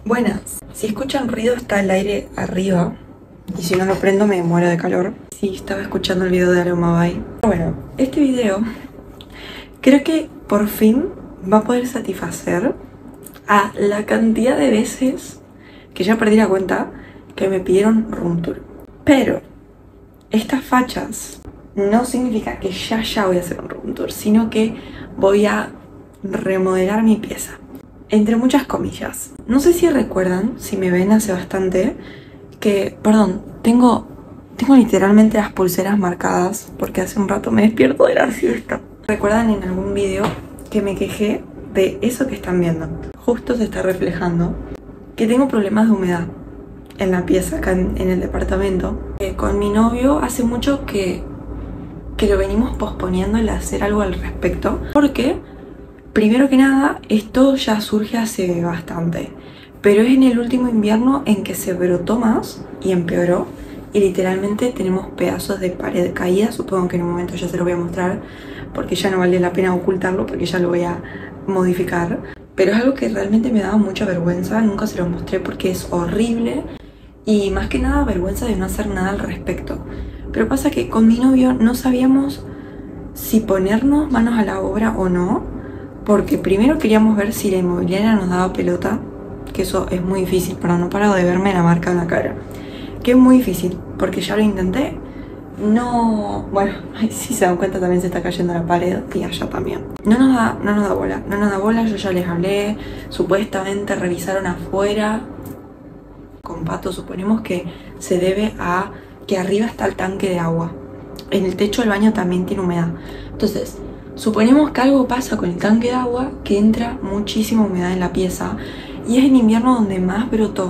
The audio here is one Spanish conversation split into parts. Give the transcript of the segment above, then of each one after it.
Buenas, si escuchan ruido está el aire arriba y si no lo prendo me muero de calor. Sí, estaba escuchando el video de Aromabay. Bueno, este video creo que por fin va a poder satisfacer a la cantidad de veces que ya perdí la cuenta que me pidieron room tour. Pero estas fachas no significa que ya voy a hacer un room tour, sino que voy a remodelar mi pieza. Entre muchas comillas. No sé si recuerdan, si me ven hace bastante, que, perdón, tengo literalmente las pulseras marcadas porque hace un rato me despierto de la siesta. ¿Recuerdan en algún video que me quejé de eso que están viendo? Justo se está reflejando que tengo problemas de humedad en la pieza, acá en el departamento. Con mi novio hace mucho que lo venimos posponiendo el hacer algo al respecto, porque primero que nada, esto ya surge hace bastante, pero es en el último invierno en que se brotó más y empeoró y literalmente tenemos pedazos de pared caídas. Supongo que en un momento ya se lo voy a mostrar porque ya no vale la pena ocultarlo porque ya lo voy a modificar, pero es algo que realmente me daba mucha vergüenza, nunca se lo mostré porque es horrible y más que nada vergüenza de no hacer nada al respecto. Pero pasa que con mi novio no sabíamos si ponernos manos a la obra o no, porque primero queríamos ver si la inmobiliaria nos daba pelota, que eso es muy difícil, pero no paro de verme la marca en la cara, que es muy difícil, porque ya lo intenté, no, bueno, si se dan cuenta también se está cayendo la pared y allá también. No nos da bola, yo ya les hablé, supuestamente revisaron afuera, con Pato suponemos que se debe a que arriba está el tanque de agua, en el techo del baño también tiene humedad, entonces suponemos que algo pasa con el tanque de agua, que entra muchísima humedad en la pieza y es en invierno donde más brotó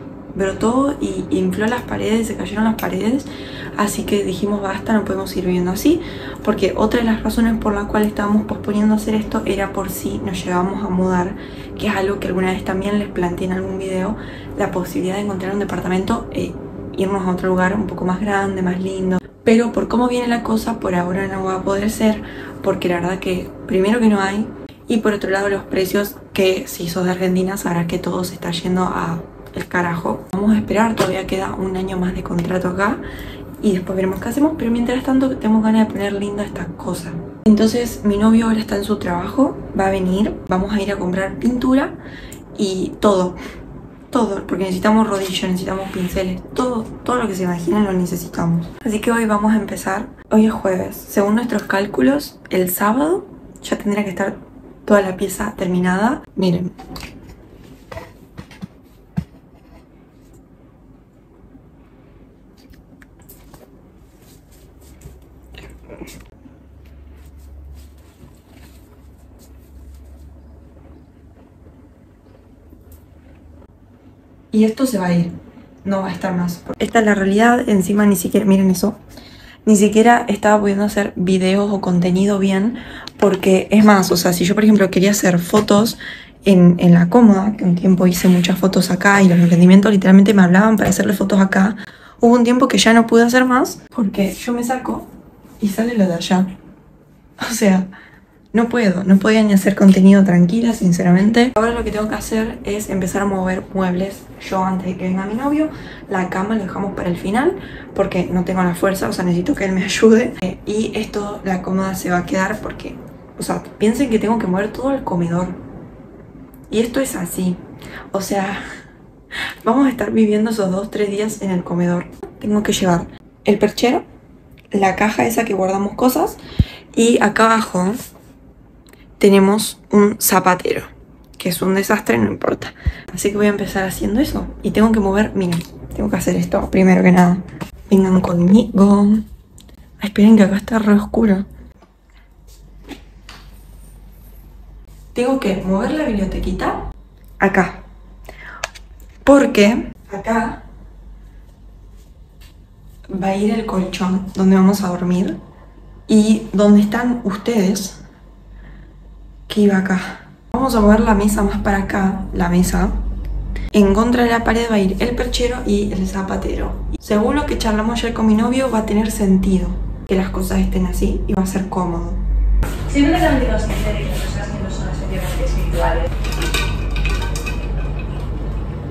y infló las paredes, se cayeron las paredes, así que dijimos basta, no podemos seguir viviendo así, porque otra de las razones por la cual estábamos posponiendo hacer esto era por si nos llegábamos a mudar, que es algo que alguna vez también les planteé en algún video, la posibilidad de encontrar un departamento e irnos a otro lugar un poco más grande, más lindo. Pero por cómo viene la cosa, por ahora no va a poder ser, porque la verdad que primero que no hay, y por otro lado los precios, que si sos de Argentina sabrás que todo se está yendo a el carajo. Vamos a esperar, todavía queda un año más de contrato acá y después veremos qué hacemos, pero mientras tanto tenemos ganas de poner linda esta cosa. Entonces mi novio ahora está en su trabajo, va a venir, vamos a ir a comprar pintura y todo, porque necesitamos rodillos, necesitamos pinceles, todo lo que se imaginen lo necesitamos. Así que hoy vamos a empezar. Hoy es jueves, según nuestros cálculos el sábado ya tendrá que estar toda la pieza terminada. Miren, y esto se va a ir, no va a estar más. Esta es la realidad, encima ni siquiera, miren eso, ni siquiera estaba pudiendo hacer videos o contenido bien, porque es más, o sea, si yo por ejemplo quería hacer fotos en la cómoda, que un tiempo hice muchas fotos acá y los emprendimientos literalmente me hablaban para hacerle fotos acá, hubo un tiempo que ya no pude hacer más, porque yo me saco y sale lo de allá. O sea, no podía ni hacer contenido tranquila, sinceramente. Ahora lo que tengo que hacer es empezar a mover muebles yo antes de que venga mi novio. La cama la dejamos para el final porque no tengo la fuerza, o sea, necesito que él me ayude. Y esto, la cómoda se va a quedar porque, o sea, piensen que tengo que mover todo el comedor. Y esto es así, o sea, vamos a estar viviendo esos 2-3 días en el comedor. Tengo que llevar el perchero, la caja esa que guardamos cosas y acá abajo tenemos un zapatero, que es un desastre, no importa. Así que voy a empezar haciendo eso. Y tengo que mover, miren, tengo que hacer esto primero que nada. Vengan conmigo. Ay, esperen que acá está re oscuro. Tengo que mover la bibliotequita acá. Porque acá va a ir el colchón donde vamos a dormir. Y donde están ustedes, que iba acá. Vamos a mover la mesa más para acá, la mesa. En contra de la pared va a ir el perchero y el zapatero. Según lo que charlamos ayer con mi novio, va a tener sentido que las cosas estén así y va a ser cómodo. Si no te han dicho sincero y las cosas que no son espirituales.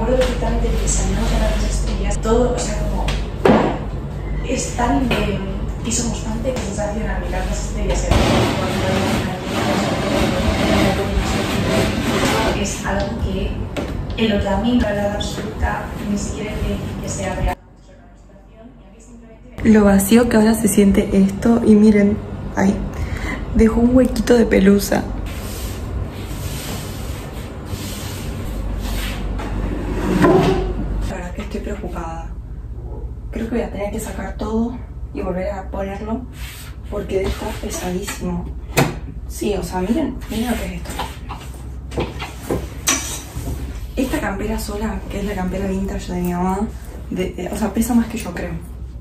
acuerdo perfectamente de que salimos a las estrellas, todo, o sea, como es tan piso constante, que sensacional mirar las estrellas es algo que en lo que a mí, la verdad absoluta, ni siquiera quiere decir que sea real. Lo vacío que ahora se siente esto, y miren, ahí, dejó un huequito de pelusa. La verdad que estoy preocupada. Creo que voy a tener que sacar todo y volver a ponerlo, porque debe estar pesadísimo. Sí, o sea, miren lo que es esto. Esta campera sola, que es la campera vintage de mi mamá, o sea, pesa más que yo, creo.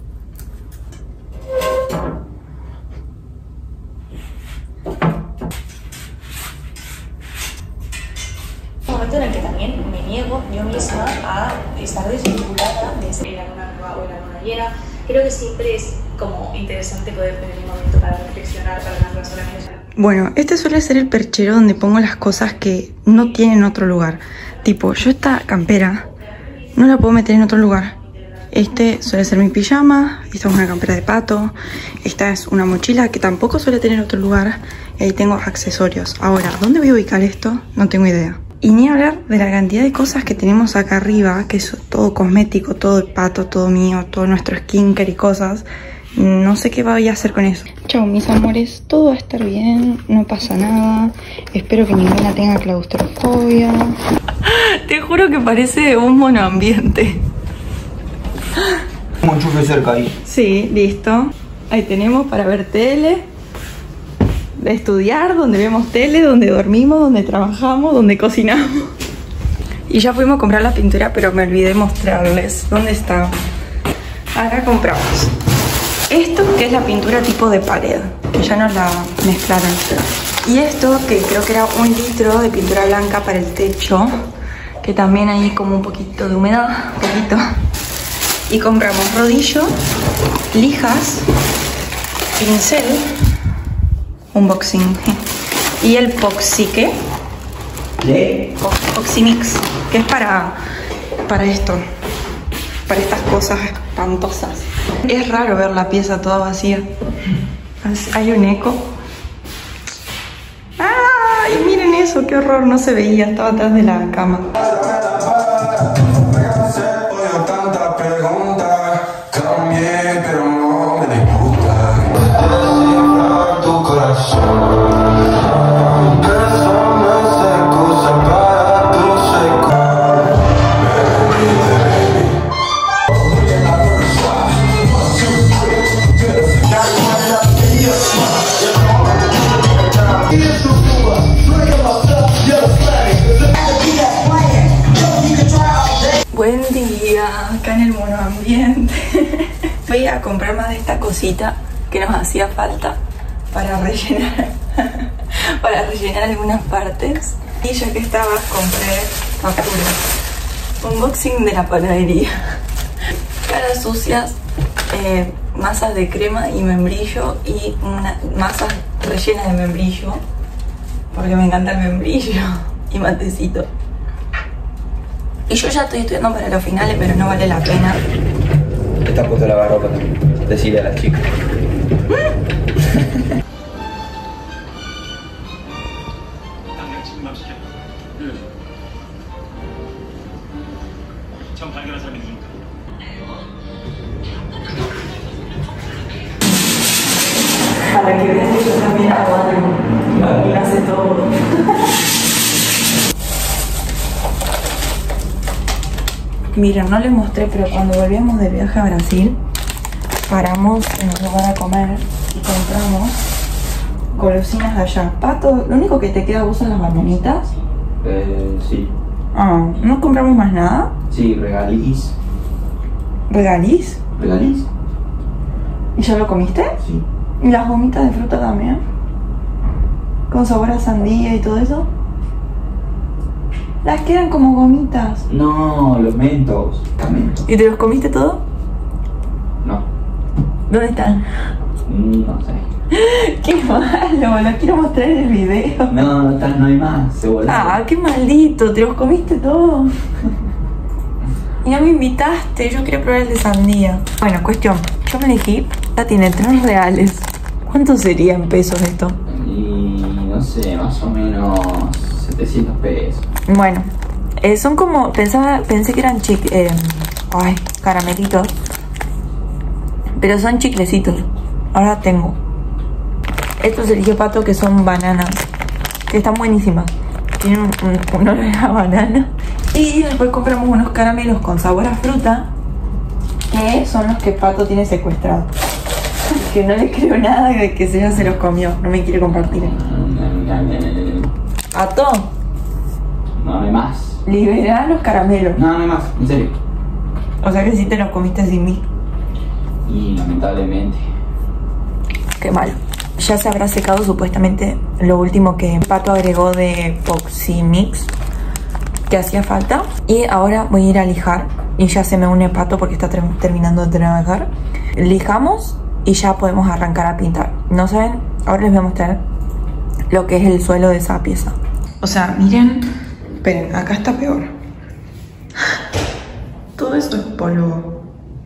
Un momento en el que también me niego yo misma a estar desvinculada de la luna nueva o la luna llena. Creo que siempre es como interesante poder tener un momento para reflexionar, para dar las oraciones. Bueno, este suele ser el perchero donde pongo las cosas que no tienen otro lugar. Tipo, yo esta campera no la puedo meter en otro lugar. Este suele ser mi pijama, esta es una campera de pato, esta es una mochila que tampoco suele tener otro lugar, y ahí tengo accesorios. Ahora, ¿dónde voy a ubicar esto? No tengo idea. Y ni hablar de la cantidad de cosas que tenemos acá arriba, que es todo cosmético, todo de pato, todo mío, todo nuestro skincare y cosas. No sé qué voy a hacer con eso. Chao, mis amores, todo va a estar bien, no pasa nada. Espero que ninguna tenga claustrofobia. Te juro que parece un monoambiente. Un enchufe cerca ahí. Sí, listo. Ahí tenemos para ver tele, de estudiar, donde vemos tele, donde dormimos, donde trabajamos, donde cocinamos. Y ya fuimos a comprar la pintura, pero me olvidé mostrarles. ¿Dónde está? Acá compramos esto, que es la pintura tipo de pared, que ya nos la mezclaron. Y esto, que creo que era 1 litro de pintura blanca para el techo, que también hay como un poquito de humedad, poquito. Y compramos rodillo, lijas, pincel, unboxing, y el Poxy, Poxymix, que es para esto, para estas cosas espantosas. Es raro ver la pieza toda vacía. Hay un eco. ¡Ay, miren eso! ¡Qué horror! No se veía, estaba atrás de la cama. Buen día, acá en el monoambiente. Voy a comprar más de esta cosita que nos hacía falta para rellenar algunas partes. Y ya que estaba, compré facturas. Unboxing de la panadería. Caras sucias, masas de crema y membrillo, y masas rellenas de membrillo, porque me encanta el membrillo, y matecito. Y yo ya estoy estudiando para los finales, pero no vale la pena. Está puesto la lavarropa también. Decirle a las chicas. Para que vean que yo también hago algo y hace todo. Miren, no les mostré, pero cuando volvíamos de viaje a Brasil, paramos en un lugar a comer y compramos golosinas de allá. Pato, lo único que te queda a vos son las bananitas. Sí. Ah, ¿no compramos más nada? Sí, regalís. ¿Regalís? ¿Regalís? ¿Y ya lo comiste? Sí. ¿Y las gomitas de fruta también? ¿Con sabor a sandía y todo eso? Las quedan como gomitas. No, los mentos. ¿Y te los comiste todo? No. ¿Dónde están? No sé. ¡Qué malo! Lo quiero mostrar en el video. No hay más. Se volaron. ¡Ah, qué maldito! ¿Te los comiste todos? Mira, me invitaste, yo quería probar el de sandía. Bueno, cuestión, yo me elegí, ya tiene 3 reales. ¿Cuánto sería en pesos esto? Y no sé, más o menos 700 pesos. Bueno, son como, pensé que eran caramelitos. Pero son chiclecitos. Ahora tengo. Estos eligió Pato, que son bananas, que están buenísimas. Tienen un olor a banana. Y después compramos unos caramelos con sabor a fruta, que son los que Pato tiene secuestrados. Que no le creo nada de que ella se los comió. No me quiere compartir. Pato, No hay más. liberá los caramelos. No hay más, en serio. O sea que sí te los comiste sin mí. Y lamentablemente. Qué mal. Ya se habrá secado supuestamente lo último que Pato agregó de Poximix que hacía falta. Y ahora voy a ir a lijar. Y ya se me une Pato porque está terminando de trabajar. Lijamos y ya podemos arrancar a pintar. ¿No saben? Ahora les voy a mostrar lo que es el suelo de esa pieza. O sea, miren. Esperen, acá está peor. Todo eso es polvo.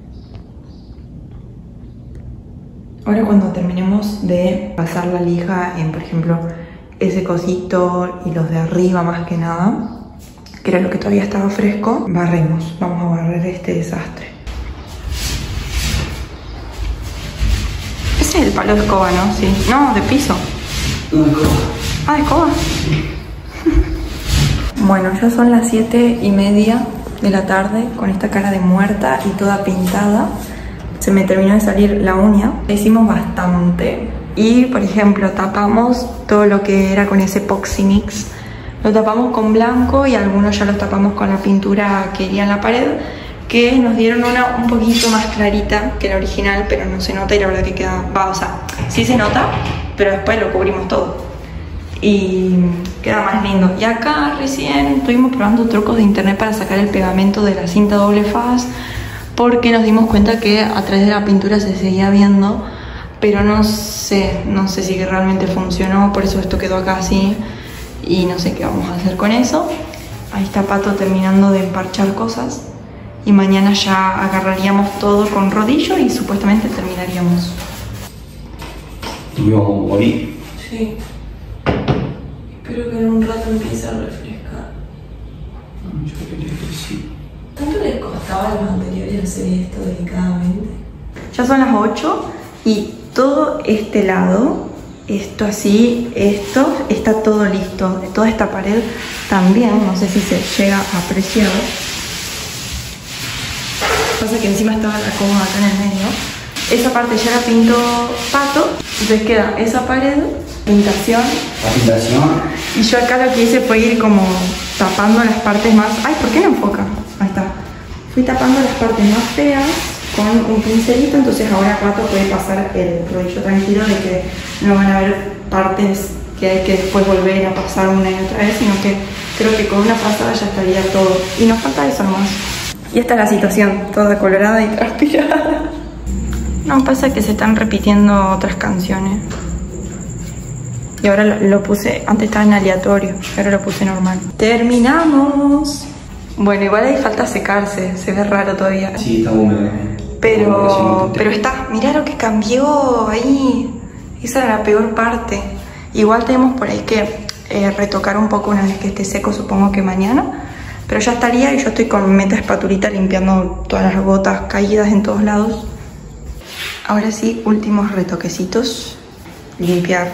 Ahora cuando terminemos de pasar la lija en, por ejemplo, ese cosito y los de arriba más que nada, que era lo que todavía estaba fresco, barremos. Vamos a barrer este desastre. Ese es el palo de escoba, ¿no? Sí. No, de piso. No, escoba. Ah, escoba. Bueno, ya son las 7:30 de la tarde con esta cara de muerta y toda pintada. Se me terminó de salir la uña. Hicimos bastante. Y, por ejemplo, tapamos todo lo que era con ese Poximix. Lo tapamos con blanco y algunos ya los tapamos con la pintura que iría en la pared, que nos dieron una un poquito más clarita que la original, pero no se nota y la verdad que queda... o sea, sí se nota, pero después lo cubrimos todo. Y queda más lindo. Y acá recién estuvimos probando trucos de internet para sacar el pegamento de la cinta doble faz, porque nos dimos cuenta que a través de la pintura se seguía viendo, pero no sé si realmente funcionó, por eso esto quedó acá así y no sé qué vamos a hacer con eso. Ahí está Pato terminando de emparchar cosas y mañana ya agarraríamos todo con rodillo y supuestamente terminaríamos. ¿Y vamos a morir? Sí. Espero que en un rato empiece a refrescar. Yo quería que sí. ¿Tanto les costaba a los anteriores hacer esto delicadamente? Ya son las 8 y todo este lado, esto así, esto está todo listo. Toda esta pared también, no sé si se llega a apreciar. Pasa que encima estaba la cómoda acá en el medio. Esa parte ya la pintó Pato, entonces queda esa pared, pintación. La pintación. Y yo acá lo que hice fue ir como tapando las partes más... Ay, ¿por qué no enfoca? Ahí está. Fui tapando las partes más feas con un pincelito, entonces ahora Pato puede pasar el rodillo tranquilo de que no van a haber partes que hay que después volver a pasar una y otra vez, sino que creo que con una pasada ya estaría todo. Y nos falta eso nomás. Y esta es la situación, toda colorada y transpirada. No, pasa que se están repitiendo otras canciones. Y ahora lo puse, antes estaba en aleatorio, ahora lo puse normal. ¡Terminamos! Bueno, igual ahí falta secarse, se ve raro todavía. Sí, está húmedo. Pero está, mirá lo que cambió ahí. Esa era la peor parte. Igual tenemos por ahí que retocar un poco una vez que esté seco, supongo que mañana. Pero ya estaría y yo estoy con meta espatulita limpiando todas las gotas caídas en todos lados. Ahora sí, últimos retoquecitos. Limpiar.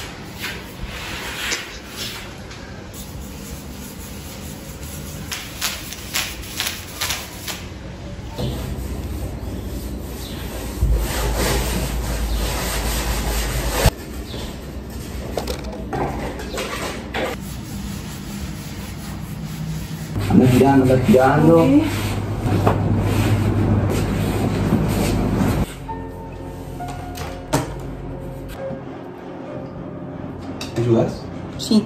Anda girando. Okay. ¿Me ayudas? Sí.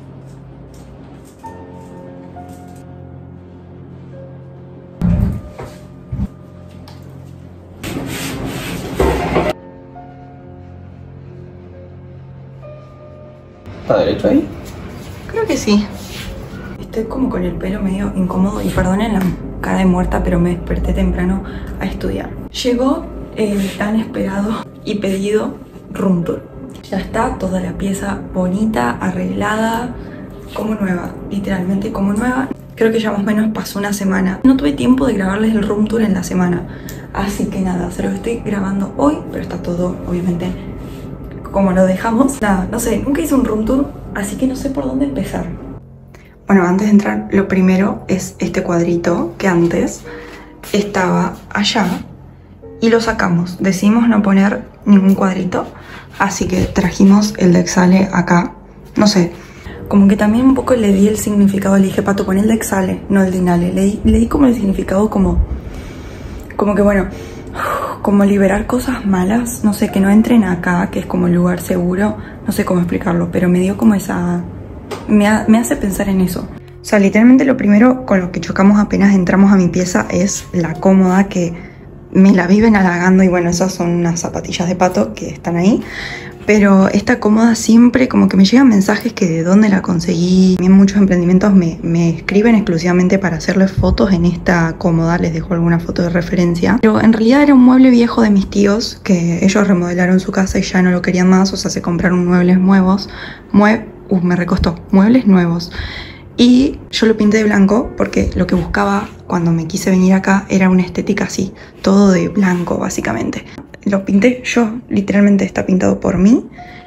¿Está derecho ahí? Creo que sí. Estoy como con el pelo medio incómodo y perdonen la cara de muerta, pero me desperté temprano a estudiar. Llegó el tan esperado y pedido room tour. Ya está toda la pieza bonita, arreglada, como nueva, literalmente como nueva. Creo que ya más o menos pasó una semana. No tuve tiempo de grabarles el room tour en la semana, así que nada, se los estoy grabando hoy, pero está todo obviamente como lo dejamos. Nada, no sé, nunca hice un room tour, así que no sé por dónde empezar. Bueno, antes de entrar, lo primero es este cuadrito que antes estaba allá y lo sacamos. Decidimos no poner ningún cuadrito, así que trajimos el de Exale acá. No sé, como que también un poco le di el significado. Le dije, Pato, pon el de Exale, no el de Inhale. Le di como el significado como que bueno, como liberar cosas malas. No sé, que no entren acá, que es como el lugar seguro. No sé cómo explicarlo, pero me dio como esa... Me hace pensar en eso. O sea, literalmente lo primero con lo que chocamos apenas entramos a mi pieza es la cómoda, que me la viven halagando. Y bueno, esas son unas zapatillas de Pato que están ahí. Pero esta cómoda siempre como que me llegan mensajes que de dónde la conseguí. También muchos emprendimientos me escriben exclusivamente para hacerles fotos en esta cómoda. Les dejo alguna foto de referencia. Pero en realidad era un mueble viejo de mis tíos, que ellos remodelaron su casa y ya no lo querían más. O sea, se compraron muebles nuevos. Me recostó. Muebles nuevos. Y yo lo pinté de blanco porque lo que buscaba cuando me quise venir acá era una estética así. Todo de blanco, básicamente. Lo pinté yo, literalmente está pintado por mí.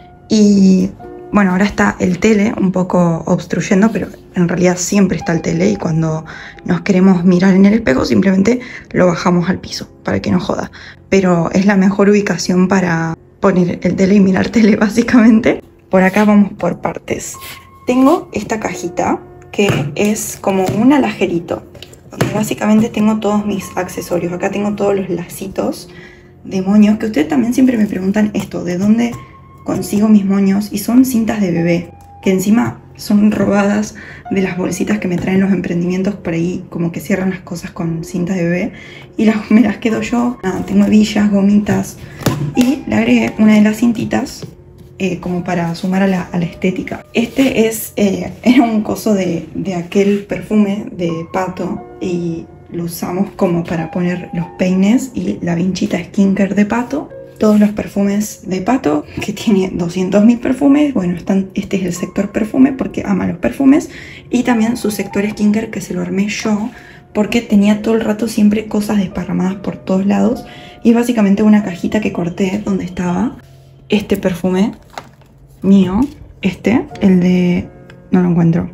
Y bueno, ahora está el tele un poco obstruyendo, pero en realidad siempre está el tele. Y cuando nos queremos mirar en el espejo, simplemente lo bajamos al piso para que no joda. Pero es la mejor ubicación para poner el tele y mirar tele, básicamente. Por acá vamos por partes. Tengo esta cajita que es como un alajerito, donde básicamente tengo todos mis accesorios. Acá tengo todos los lacitos de moños, que ustedes también siempre me preguntan esto, ¿de dónde consigo mis moños? Y son cintas de bebé, que encima son robadas de las bolsitas que me traen los emprendimientos por ahí, como que cierran las cosas con cintas de bebé, y me las quedo yo. Nada, tengo hebillas, gomitas, y le agregué una de las cintitas como para sumar a la estética. Este era un coso de aquel perfume de Pato, y lo usamos como para poner los peines y la vinchita skincare de Pato. Todos los perfumes de Pato, que tiene 200.000 perfumes. Bueno, este es el sector perfume porque ama los perfumes. Y también su sector skincare, que se lo armé yo porque tenía todo el rato siempre cosas desparramadas por todos lados. Y básicamente una cajita que corté donde estaba este perfume mío. El de... no lo encuentro.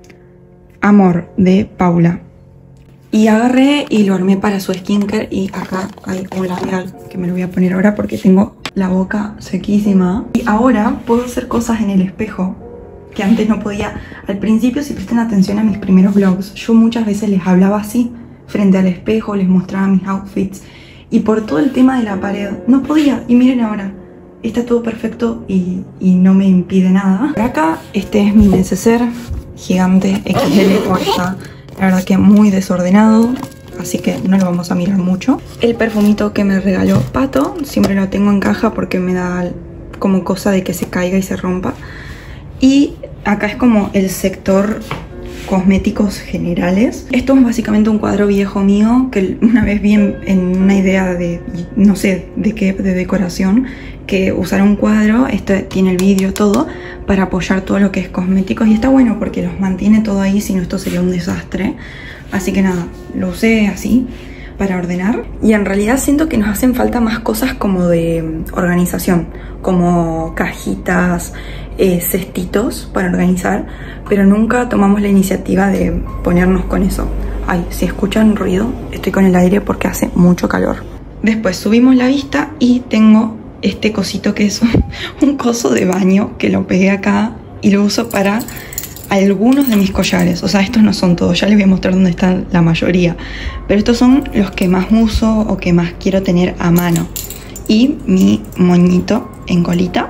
Amor, de Paula. Y agarré y lo armé para su skincare. Y acá hay un labial que me lo voy a poner ahora porque tengo la boca sequísima. Y ahora puedo hacer cosas en el espejo que antes no podía. Al principio, si prestan atención a mis primeros vlogs, yo muchas veces les hablaba así, frente al espejo, les mostraba mis outfits. Y por todo el tema de la pared no podía. Y miren ahora, está todo perfecto y no me impide nada. Por acá, este es mi neceser gigante XL. Está, la verdad que muy desordenado, así que no lo vamos a mirar mucho. El perfumito que me regaló Pato, siempre lo tengo en caja porque me da como cosa de que se caiga y se rompa. Y acá es como el sector cosméticos generales. Esto es básicamente un cuadro viejo mío que una vez vi en una idea de, no sé de qué, de decoración, que usar un cuadro, este tiene el vídeo todo, para apoyar todo lo que es cosméticos. Y está bueno porque los mantiene todo ahí, si no esto sería un desastre. Así que nada, lo usé así para ordenar. Y en realidad siento que nos hacen falta más cosas como de organización, como cajitas, cestitos para organizar, pero nunca tomamos la iniciativa de ponernos con eso. Ay, si escuchan ruido, estoy con el aire porque hace mucho calor. Después subimos la vista y tengo este cosito que es un coso de baño que lo pegué acá y lo uso para algunos de mis collares. O sea, estos no son todos, ya les voy a mostrar dónde están la mayoría, pero estos son los que más uso o que más quiero tener a mano. Y mi moñito en colita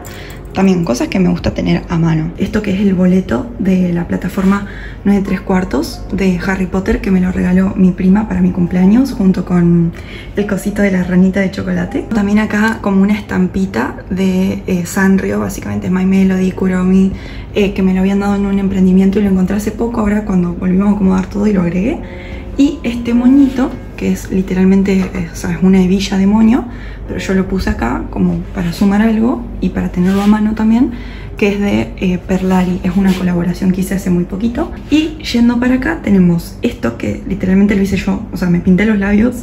también cosas que me gusta tener a mano. Esto que es el boleto de la plataforma 9 3/4 de Harry Potter, que me lo regaló mi prima para mi cumpleaños, junto con el cosito de la ranita de chocolate. También acá como una estampita de Sanrio, básicamente es My Melody, Kuromi, que me lo habían dado en un emprendimiento y lo encontré hace poco, ahora cuando volvimos a acomodar todo y lo agregué. Y este moñito, que es literalmente, o sea, es una hebilla de moño, pero yo lo puse acá como para sumar algo y para tenerlo a mano también, que es de Perlari, es una colaboración que hice hace muy poquito. Y yendo para acá tenemos esto que literalmente lo hice yo, o sea, me pinté los labios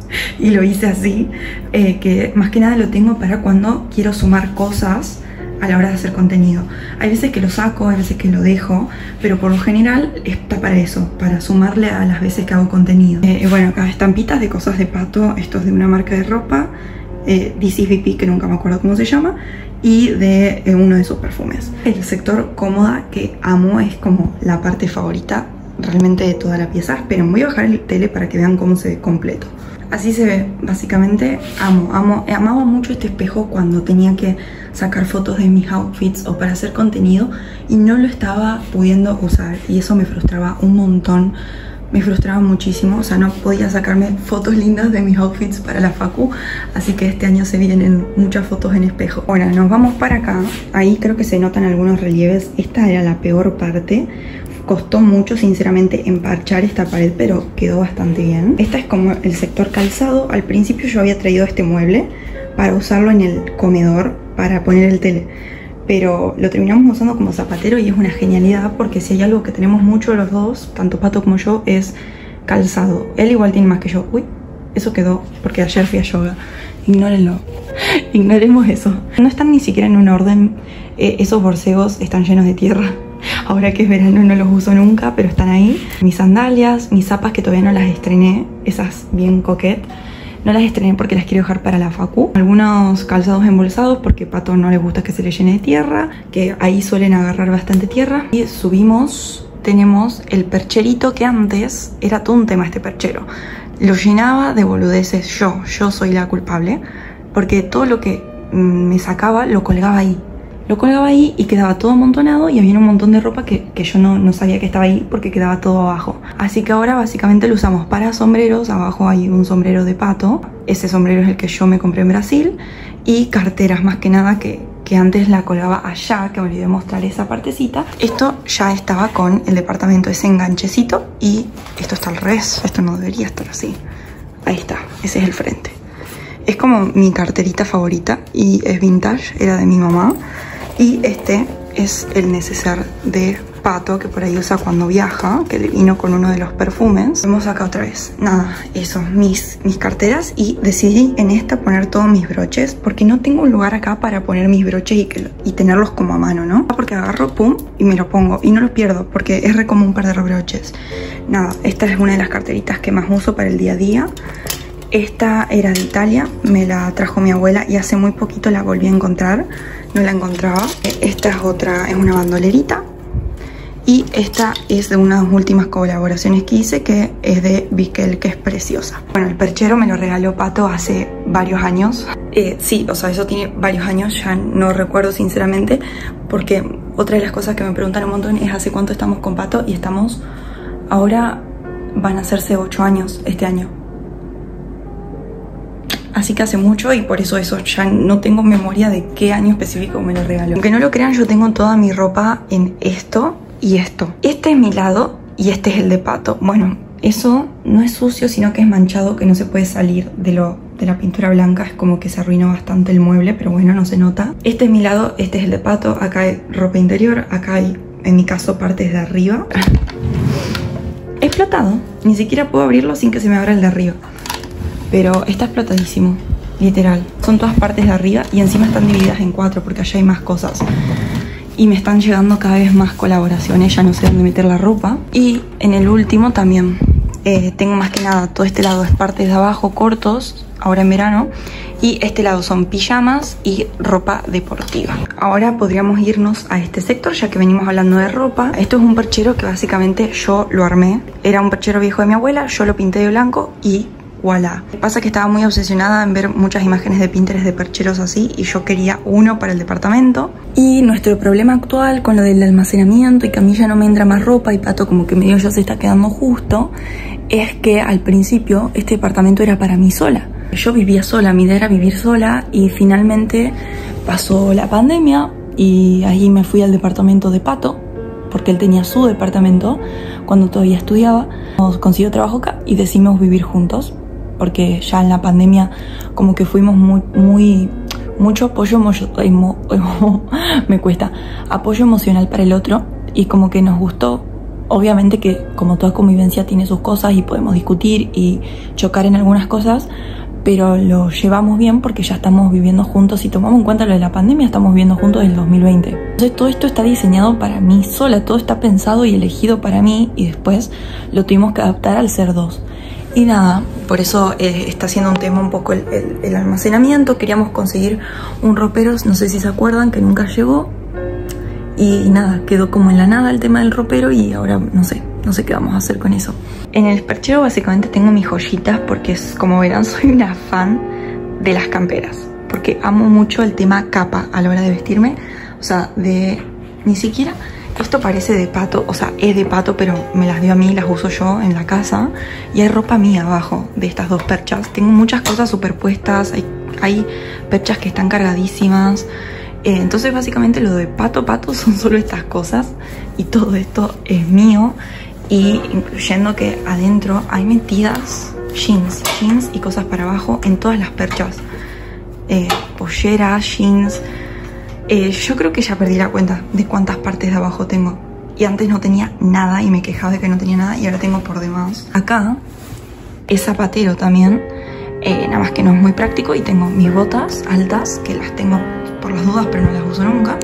y lo hice así, que más que nada lo tengo para cuando quiero sumar cosas a la hora de hacer contenido. Hay veces que lo saco, hay veces que lo dejo, pero por lo general está para eso, para sumarle a las veces que hago contenido. Bueno, acá estampitas de cosas de Pato, esto es de una marca de ropa, This is VP, que nunca me acuerdo cómo se llama, y de uno de sus perfumes. El sector cómoda, que amo, es como la parte favorita realmente de toda la pieza. Esperen, voy a bajar el tele para que vean cómo se ve completo. Así se ve, básicamente. Amaba mucho este espejo cuando tenía que sacar fotos de mis outfits o para hacer contenido y no lo estaba pudiendo usar, y eso me frustraba un montón, me frustraba muchísimo, o sea, no podía sacarme fotos lindas de mis outfits para la facu, así que este año se vienen muchas fotos en espejo. Ahora nos vamos para acá, ahí creo que se notan algunos relieves, esta era la peor parte. Costó mucho sinceramente emparchar esta pared, pero quedó bastante bien. Esta es como el sector calzado. Al principio yo había traído este mueble para usarlo en el comedor para poner el tele, pero lo terminamos usando como zapatero y es una genialidad, porque si hay algo que tenemos mucho los dos, tanto Pato como yo, es calzado. Él igual tiene más que yo. Uy, eso quedó porque ayer fui a yoga. Ignórenlo. Ignoremos eso. No están ni siquiera en un orden. Esos borcegos están llenos de tierra. Ahora que es verano no los uso nunca, pero están ahí. Mis sandalias, mis zapas que todavía no las estrené, esas bien coquet. No las estrené porque las quiero dejar para la facu. Algunos calzados embolsados porque a Pato no le gusta que se le llene de tierra, que ahí suelen agarrar bastante tierra. Y subimos, tenemos el percherito, que antes era todo un tema este perchero. Lo llenaba de boludeces yo soy la culpable, porque todo lo que me sacaba lo colgaba ahí. Lo colgaba ahí y quedaba todo amontonado, y había un montón de ropa que yo no sabía que estaba ahí porque quedaba todo abajo. Así que ahora básicamente lo usamos para sombreros. Abajo hay un sombrero de Pato, ese sombrero es el que yo me compré en Brasil, y carteras más que nada que antes la colgaba allá, que olvidé mostrar esa partecita. Esto ya estaba con el departamento, ese enganchecito, y esto está al revés, esto no debería estar así. Ahí está, ese es el frente. Es como mi carterita favorita y es vintage, era de mi mamá. Y este es el neceser de Pato, que por ahí usa cuando viaja, que le vino con uno de los perfumes. Vemos acá otra vez. Nada, eso, mis carteras, y decidí en esta poner todos mis broches, porque no tengo un lugar acá para poner mis broches y tenerlos como a mano, ¿no? Porque agarro, pum, y me lo pongo y no los pierdo, porque es re común perder los broches. Nada, esta es una de las carteritas que más uso para el día a día. Esta era de Italia, me la trajo mi abuela y hace muy poquito la volví a encontrar, no la encontraba. Esta es otra, es una bandolerita. Y esta es de unas últimas colaboraciones que hice, que es de Bikel, que es preciosa. Bueno, el perchero me lo regaló Pato hace varios años. Sí, o sea, eso tiene varios años, ya no recuerdo sinceramente, porque otra de las cosas que me preguntan un montón es hace cuánto estamos con Pato, y estamos, ahora van a hacerse 8 años este año. Así que hace mucho, y por eso ya no tengo memoria de qué año específico me lo regaló. Aunque no lo crean, yo tengo toda mi ropa en esto y esto. Este es mi lado y este es el de Pato. Bueno, eso no es sucio, sino que es manchado, que no se puede salir de la pintura blanca. Es como que se arruinó bastante el mueble, pero bueno, no se nota. Este es mi lado, este es el de Pato. Acá hay ropa interior, acá hay, en mi caso, partes de arriba. Explotado. Ni siquiera puedo abrirlo sin que se me abra el de arriba. Pero está explotadísimo, literal. Son todas partes de arriba y encima están divididas en 4 porque allá hay más cosas. Y me están llegando cada vez más colaboraciones, ya no sé dónde meter la ropa. Y en el último también tengo más que nada, todo este lado es partes de abajo cortos, ahora en verano. Y este lado son pijamas y ropa deportiva. Ahora podríamos irnos a este sector, ya que venimos hablando de ropa. Esto es un perchero que básicamente yo lo armé. Era un perchero viejo de mi abuela, yo lo pinté de blanco y voilà. Pasa que estaba muy obsesionada en ver muchas imágenes de Pinterest de percheros así y yo quería uno para el departamento. Y nuestro problema actual con lo del almacenamiento y que a mí ya no me entra más ropa y Pato como que medio ya se está quedando justo, es que al principio este departamento era para mí sola. Yo vivía sola, mi idea era vivir sola y finalmente pasó la pandemia y ahí me fui al departamento de Pato porque él tenía su departamento cuando todavía estudiaba. Consiguió trabajo acá y decidimos vivir juntos porque ya en la pandemia como que fuimos mucho apoyo me cuesta apoyo emocional para el otro y como que nos gustó. Obviamente que como toda convivencia tiene sus cosas y podemos discutir y chocar en algunas cosas, pero lo llevamos bien porque ya estamos viviendo juntos. Si tomamos en cuenta lo de la pandemia, estamos viviendo juntos desde el 2020. Entonces todo esto está diseñado para mí sola, todo está pensado y elegido para mí y después lo tuvimos que adaptar al ser dos. Y nada, por eso está siendo un tema un poco el almacenamiento. Queríamos conseguir un ropero, no sé si se acuerdan, que nunca llegó. Y nada, quedó como en la nada el tema del ropero y ahora no sé qué vamos a hacer con eso. En el perchero básicamente tengo mis joyitas porque como verán soy una fan de las camperas. Porque amo mucho el tema capa a la hora de vestirme. O sea, ni siquiera, esto parece de Pato, o sea, es de Pato, pero me las dio a mí, las uso yo en la casa. Y hay ropa mía abajo de estas dos perchas. Tengo muchas cosas superpuestas, hay perchas que están cargadísimas. Entonces básicamente lo de Pato son solo estas cosas y todo esto es mío, y incluyendo que adentro hay metidas jeans y cosas para abajo en todas las perchas, polleras, jeans. Yo creo que ya perdí la cuenta de cuántas partes de abajo tengo y antes no tenía nada y me quejaba de que no tenía nada y ahora tengo por demás. Acá es zapatero también, nada más que no es muy práctico, y tengo mis botas altas que las tengo por las dudas pero no las uso nunca,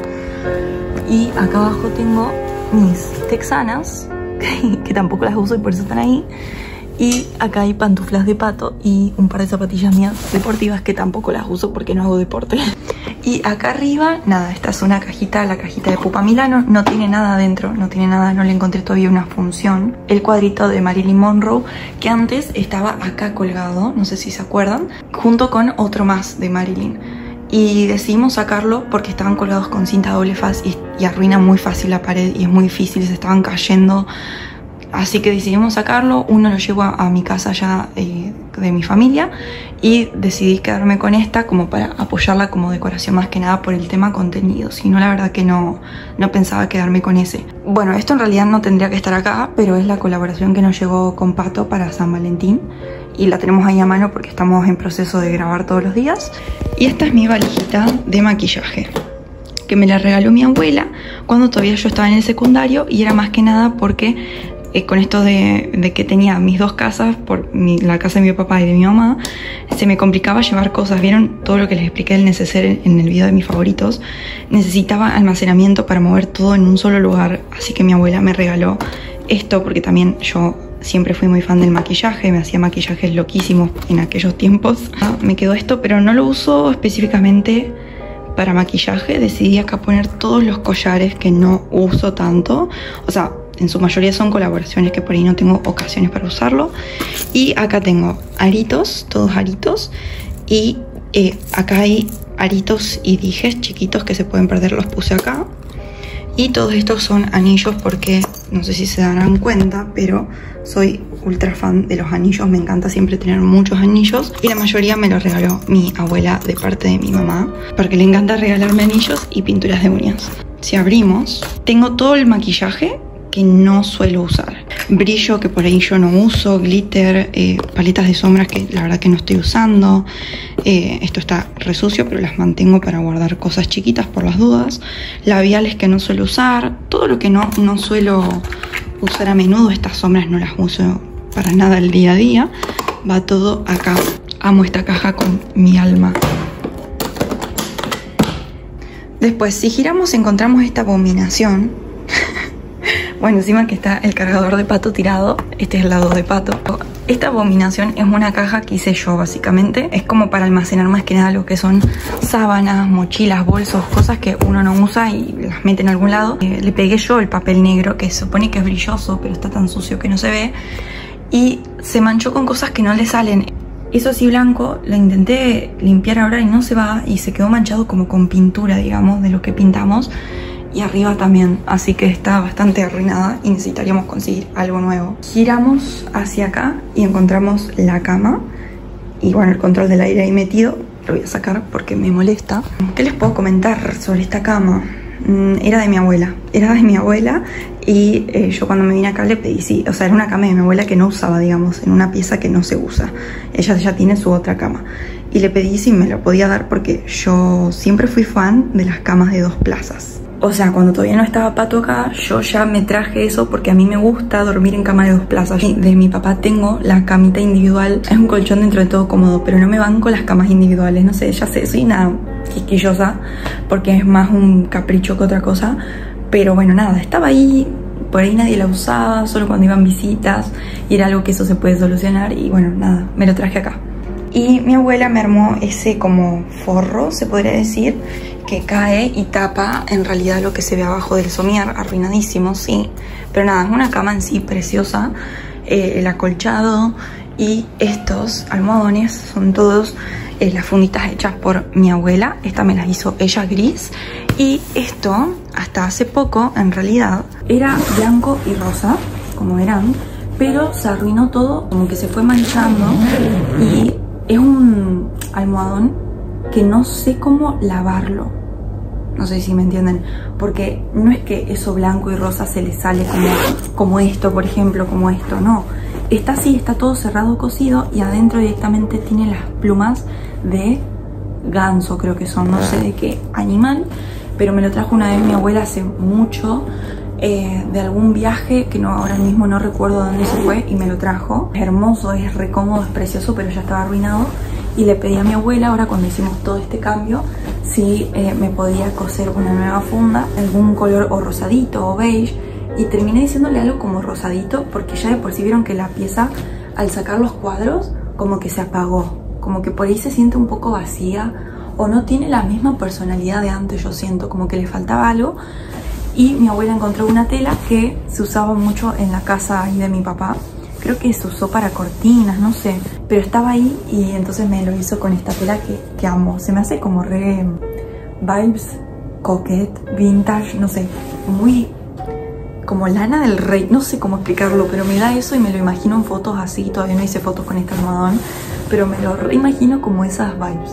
y acá abajo tengo mis texanas que tampoco las uso y por eso están ahí, y acá hay pantuflas de Pato y un par de zapatillas mías deportivas que tampoco las uso porque no hago deporte. Y acá arriba, nada, esta es una cajita, la cajita de Pupa Milano, no tiene nada adentro, no tiene nada, no le encontré todavía una función. El cuadrito de Marilyn Monroe, que antes estaba acá colgado, no sé si se acuerdan, junto con otro más de Marilyn. Y decidimos sacarlo porque estaban colgados con cinta doble faz y arruina muy fácil la pared y es muy difícil, se estaban cayendo. Así que decidimos sacarlo, uno lo llevo a mi casa ya de mi familia, y decidí quedarme con esta como para apoyarla como decoración más que nada por el tema contenido. Si no, la verdad que no pensaba quedarme con ese. Bueno, esto en realidad no tendría que estar acá, pero es la colaboración que nos llegó con Pato para San Valentín. Y la tenemos ahí a mano porque estamos en proceso de grabar todos los días. Y esta es mi valijita de maquillaje, que me la regaló mi abuela cuando todavía yo estaba en el secundario, y era más que nada porque con esto de que tenía mis dos casas, la casa de mi papá y de mi mamá, se me complicaba llevar cosas. ¿Vieron todo lo que les expliqué del neceser en el video de mis favoritos? Necesitaba almacenamiento para mover todo en un solo lugar, así que mi abuela me regaló esto porque también yo siempre fui muy fan del maquillaje, me hacía maquillajes loquísimos en aquellos tiempos. Me quedó esto, pero no lo uso específicamente para maquillaje. Decidí acá poner todos los collares que no uso tanto, o sea, en su mayoría son colaboraciones que por ahí no tengo ocasiones para usarlo. Y acá tengo aritos, todos aritos, y acá hay aritos y dijes chiquitos que se pueden perder, los puse acá. Y todos estos son anillos porque, no sé si se darán cuenta, pero soy ultra fan de los anillos. Me encanta siempre tener muchos anillos. Y la mayoría me los regaló mi abuela de parte de mi mamá, porque le encanta regalarme anillos y pinturas de uñas. Si abrimos, tengo todo el maquillaje que no suelo usar. Brillo que por ahí yo no uso, glitter, paletas de sombras que la verdad que no estoy usando. Esto está re sucio, pero las mantengo para guardar cosas chiquitas por las dudas. Labiales que no suelo usar. Todo lo que no suelo usar a menudo. Estas sombras no las uso para nada el día a día. Va todo acá. Amo esta caja con mi alma. Después, si giramos encontramos esta abominación. Bueno, encima que está el cargador de Pato tirado. Este es el lado de Pato. Esta abominación es una caja que hice yo básicamente. Es como para almacenar más que nada lo que son sábanas, mochilas, bolsos, cosas que uno no usa y las mete en algún lado. Le pegué yo el papel negro, que se supone que es brilloso, pero está tan sucio que no se ve. Y se manchó con cosas que no le salen. Eso así blanco, lo intenté limpiar ahora y no se va, y se quedó manchado como con pintura, digamos, de lo que pintamos. Y arriba también, así que está bastante arruinada y necesitaríamos conseguir algo nuevo. Giramos hacia acá y encontramos la cama. Y bueno, el control del aire ahí metido, lo voy a sacar porque me molesta. ¿Qué les puedo comentar sobre esta cama? Era de mi abuela, y yo cuando me vine acá le pedí, sí, o sea, era una cama de mi abuela que no usaba, digamos, en una pieza que no se usa. Ella ya tiene su otra cama. Y le pedí si me lo podía dar porque yo siempre fui fan de las camas de 2 plazas. O sea, cuando todavía no estaba Pato acá, yo ya me traje eso porque a mí me gusta dormir en cama de 2 plazas. De mi papá tengo la camita individual. Es un colchón dentro de todo cómodo, pero no me banco las camas individuales. No sé, ya sé, soy una quisquillosa porque es más un capricho que otra cosa. Pero bueno, nada, estaba ahí, por ahí nadie la usaba, solo cuando iban visitas. Y era algo que eso se puede solucionar y bueno, nada, me lo traje acá. Y mi abuela me armó ese como forro, se podría decir, que cae y tapa en realidad lo que se ve abajo del somier, arruinadísimo, sí. Pero nada, es una cama en sí preciosa. El acolchado y estos almohadones son todos las funditas hechas por mi abuela. Esta me las hizo ella gris. Y esto, hasta hace poco, en realidad, era blanco y rosa, como verán. Pero se arruinó todo, como que se fue manchando. Y es un almohadón que no sé cómo lavarlo. No sé si me entienden. Porque no es que eso blanco y rosa se le sale como esto, por ejemplo, como esto. No. Está así, está todo cerrado, cosido. Y adentro directamente tiene las plumas de ganso, creo que son. No sé de qué animal. Pero me lo trajo una vez mi abuela hace mucho. De algún viaje que no, ahora mismo no recuerdo dónde se fue, y me lo trajo. Es hermoso, es re cómodo, es precioso, pero ya estaba arruinado. Y le pedí a mi abuela, ahora cuando hicimos todo este cambio, si me podía coser una nueva funda, algún color o rosadito o beige. Y terminé diciéndole algo como rosadito, porque ya de por sí vieron que la pieza, al sacar los cuadros, como que se apagó. Como que por ahí se siente un poco vacía, o no tiene la misma personalidad de antes, yo siento, como que le faltaba algo. Y mi abuela encontró una tela que se usaba mucho en la casa ahí de mi papá. Creo que se usó para cortinas, no sé. Pero estaba ahí y entonces me lo hizo con esta tela que amo. Se me hace como re vibes coquette, vintage, no sé. Muy como Lana del Rey, no sé cómo explicarlo, pero me da eso y me lo imagino en fotos así. Todavía no hice fotos con este almohadón, pero me lo reimagino como esas vibes.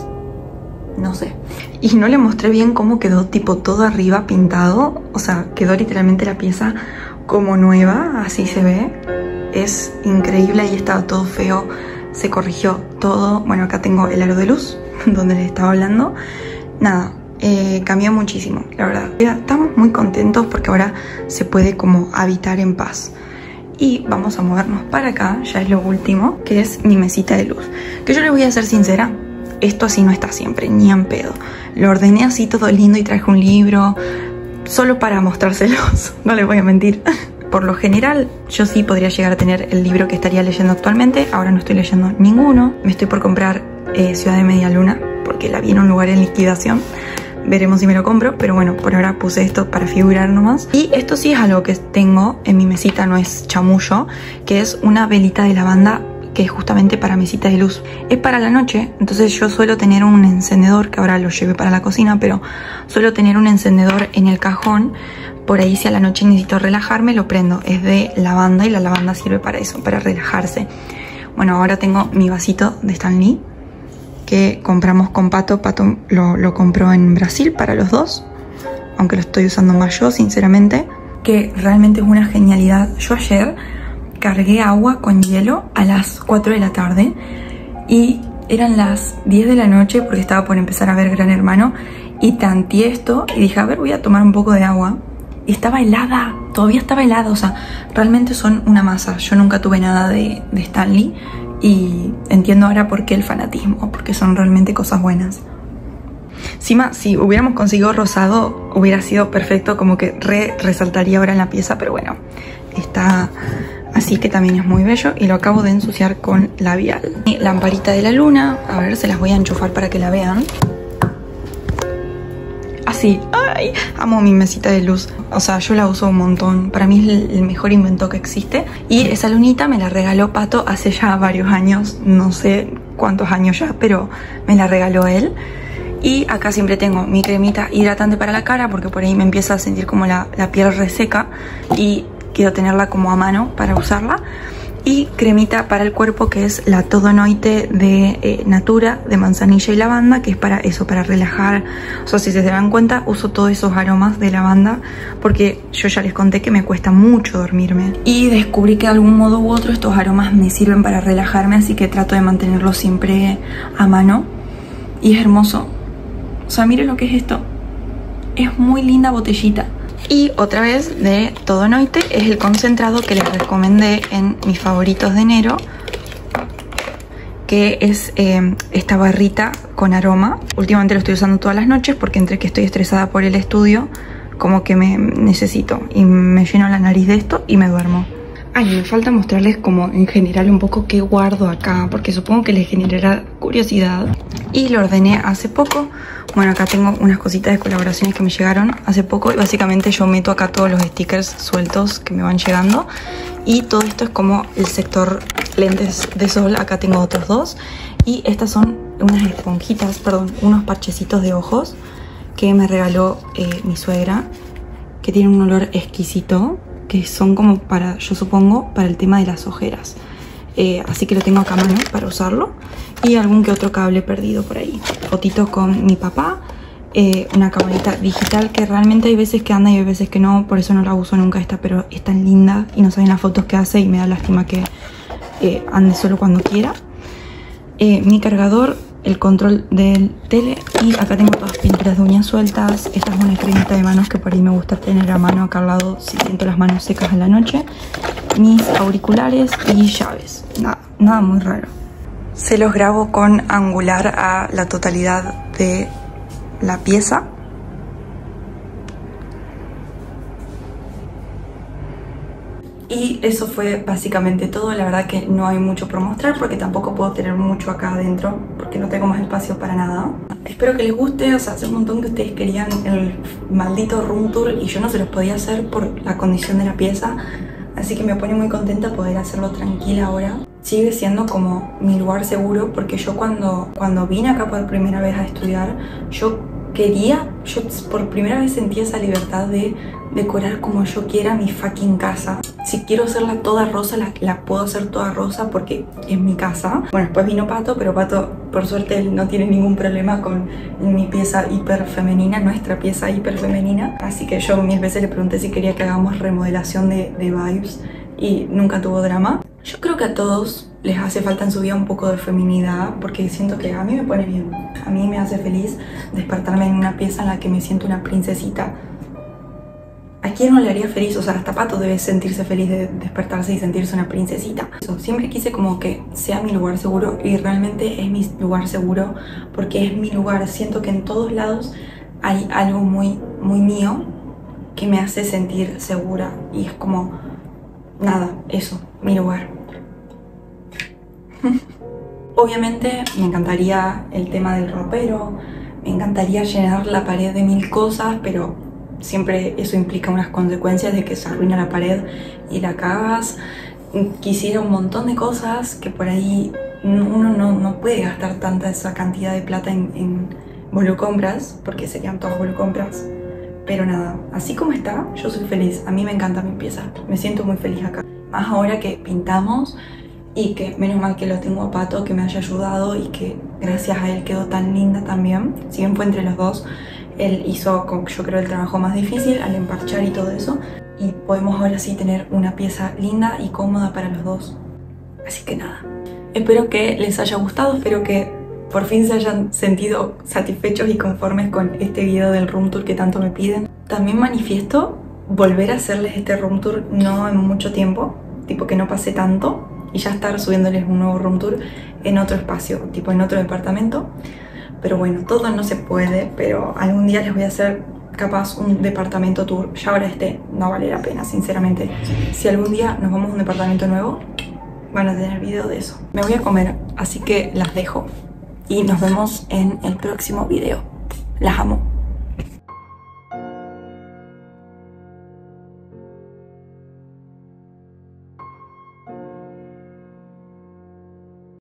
No sé. Y no le mostré bien cómo quedó tipo todo arriba pintado. O sea, quedó literalmente la pieza como nueva, así se ve. Es increíble, ahí estaba todo feo. Se corrigió todo. Bueno, acá tengo el aro de luz, donde les estaba hablando. Nada, cambió muchísimo, la verdad. Estamos muy contentos porque ahora se puede como habitar en paz. Y vamos a movernos para acá, ya es lo último, que es mi mesita de luz. Que yo les voy a ser sincera, esto así no está siempre, ni en pedo. Lo ordené así todo lindo y traje un libro solo para mostrárselos, no les voy a mentir. Por lo general, yo sí podría llegar a tener el libro que estaría leyendo actualmente. Ahora no estoy leyendo ninguno. Me estoy por comprar Ciudad de Media Luna, porque la vi en un lugar en liquidación. Veremos si me lo compro, pero bueno, por ahora puse esto para figurar nomás. Y esto sí es algo que tengo en mi mesita, no es chamullo, que es una velita de lavanda, que es justamente para mesita de luz. Es para la noche, entonces yo suelo tener un encendedor, que ahora lo llevé para la cocina, pero suelo tener un encendedor en el cajón. Por ahí si a la noche necesito relajarme, lo prendo. Es de lavanda y la lavanda sirve para eso, para relajarse. Bueno, ahora tengo mi vasito de Stan Lee, que compramos con Pato. Pato lo compró en Brasil para los dos, aunque lo estoy usando más yo, sinceramente. Que realmente es una genialidad. Yo ayer cargué agua con hielo a las 4 de la tarde y eran las 10 de la noche porque estaba por empezar a ver Gran Hermano, y tanteé esto y dije, a ver, voy a tomar un poco de agua. Y estaba helada, todavía estaba helada, o sea, realmente son una masa. Yo nunca tuve nada de Stan Lee y entiendo ahora por qué el fanatismo, porque son realmente cosas buenas. Encima, si hubiéramos conseguido rosado, hubiera sido perfecto, como que resaltaría ahora en la pieza, pero bueno, está así, que también es muy bello, y lo acabo de ensuciar con labial. Y lamparita de la luna, a ver, se las voy a enchufar para que la vean. Así, ay, amo mi mesita de luz, o sea, yo la uso un montón, para mí es el mejor invento que existe. Y esa lunita me la regaló Pato hace ya varios años, no sé cuántos años ya, pero me la regaló él. Y acá siempre tengo mi cremita hidratante para la cara porque por ahí me empieza a sentir como la piel reseca y quiero tenerla como a mano para usarla. Y cremita para el cuerpo, que es la Todo Noite de Natura, de manzanilla y lavanda, que es para eso, para relajar. O sea, si se dan cuenta, uso todos esos aromas de lavanda porque yo ya les conté que me cuesta mucho dormirme. Y descubrí que de algún modo u otro estos aromas me sirven para relajarme, así que trato de mantenerlos siempre a mano. Y es hermoso. O sea, miren lo que es esto. Es muy linda botellita. Y otra vez de Todo Noite es el concentrado que les recomendé en mis favoritos de enero, que es esta barrita con aroma. Últimamente lo estoy usando todas las noches porque entre que estoy estresada por el estudio, como que me necesito y me lleno la nariz de esto y me duermo. Ay, me falta mostrarles como en general un poco qué guardo acá, porque supongo que les generará curiosidad. Y lo ordené hace poco. Bueno, acá tengo unas cositas de colaboraciones que me llegaron hace poco y básicamente yo meto acá todos los stickers sueltos que me van llegando. Y todo esto es como el sector lentes de sol. Acá tengo otros dos. Y estas son unas esponjitas, perdón, unos parchecitos de ojos que me regaló mi suegra, que tienen un olor exquisito, que son como para, yo supongo, para el tema de las ojeras. Así que lo tengo acá a mano para usarlo. Y algún que otro cable perdido por ahí. Fotitos con mi papá. Una camarita digital que realmente hay veces que anda y hay veces que no. Por eso no la uso nunca esta, pero es tan linda. Y no saben las fotos que hace y me da lástima que ande solo cuando quiera. Mi cargador, el control del tele. Y acá tengo todas pinturas de uñas sueltas. Esta es una cremita de manos que por ahí me gusta tener a mano acá al lado si siento las manos secas en la noche. Mis auriculares y llaves. Nada muy raro. Se los grabo con angular a la totalidad de la pieza. Y eso fue básicamente todo. La verdad que no hay mucho por mostrar porque tampoco puedo tener mucho acá adentro porque no tengo más espacio para nada. Espero que les guste. O sea, hace un montón que ustedes querían el maldito room tour y yo no se los podía hacer por la condición de la pieza. Así que me pone muy contenta poder hacerlo tranquila ahora. Sigue siendo como mi lugar seguro porque yo cuando vine acá por primera vez a estudiar, yo por primera vez sentí esa libertad de decorar como yo quiera mi fucking casa. Si quiero hacerla toda rosa, la puedo hacer toda rosa porque es mi casa. Bueno, después vino Pato, pero Pato, por suerte, él no tiene ningún problema con mi pieza hiper femenina, nuestra pieza hiper femenina. Así que yo 1000 veces le pregunté si quería que hagamos remodelación de vibes y nunca tuvo drama. Yo creo que a todos les hace falta en su vida un poco de feminidad porque siento que a mí me pone bien. A mí me hace feliz despertarme en una pieza en la que me siento una princesita. ¿A quién no le haría feliz? O sea, hasta Pato debe sentirse feliz de despertarse y sentirse una princesita. Siempre quise como que sea mi lugar seguro y realmente es mi lugar seguro porque es mi lugar. Siento que en todos lados hay algo muy, muy mío que me hace sentir segura y es como, nada, eso, mi lugar. Obviamente me encantaría el tema del ropero, me encantaría llenar la pared de 1000 cosas, pero siempre eso implica unas consecuencias de que se arruina la pared y la cagas. Quisiera un montón de cosas que por ahí uno no puede gastar tanta esa cantidad de plata en volucompras, porque serían todas volucompras. Pero nada, así como está, yo soy feliz. A mí me encanta mi pieza, me siento muy feliz acá. Más ahora que pintamos y que menos mal que lo tengo a Pato, que me haya ayudado y que gracias a él quedó tan linda también. Si bien fue entre los dos, él hizo, yo creo, el trabajo más difícil al emparchar y todo eso. Y podemos ahora sí tener una pieza linda y cómoda para los dos. Así que nada, espero que les haya gustado, espero que por fin se hayan sentido satisfechos y conformes con este video del room tour que tanto me piden. También manifiesto volver a hacerles este room tour no en mucho tiempo, tipo que no pase tanto, y ya estar subiéndoles un nuevo room tour en otro espacio, tipo en otro departamento. Pero bueno, todo no se puede, pero algún día les voy a hacer capaz un departamento tour. Ya ahora no vale la pena, sinceramente. Si algún día nos vamos a un departamento nuevo, van a tener video de eso. Me voy a comer, así que las dejo y nos vemos en el próximo video. Las amo.